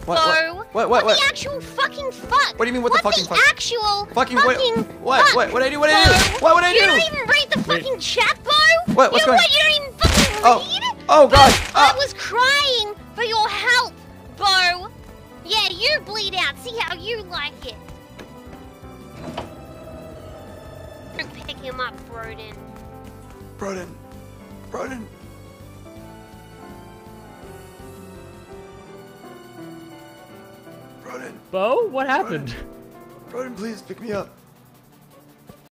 Bo. What? The actual fucking fuck? What do you mean, what the fucking fuck? Actual fucking fuck? What did I do? What did I do? What would I do? You don't even read the fucking chat, Bo. What's you know going? what? You don't even fucking read. Oh gosh. I was crying for your help, Bo. Yeah, you bleed out. See how you like it. Don't pick him up, Broden. Broden. Bo, what happened? Broden, please pick me up.